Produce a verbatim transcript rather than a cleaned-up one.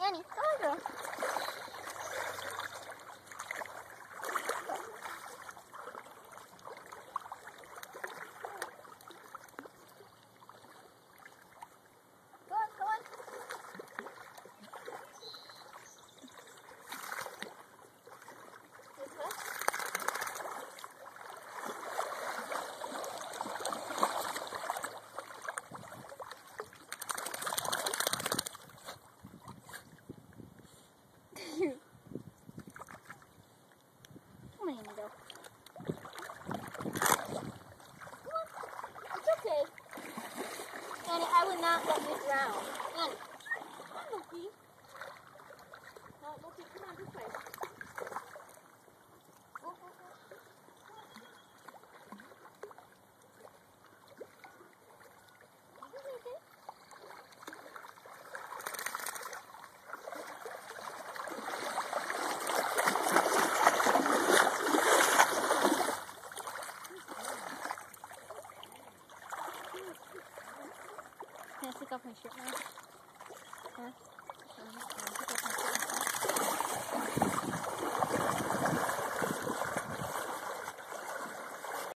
Annie, come on, girl. Go on, go on. This way. Come on, Annie, go. Come on. It's okay. Annie, I would not let you drown. Annie. Come on, Lucky. No, Lucky, come on, this way. Go, go, go. Is this okay? Can I take off my shirt now? Huh?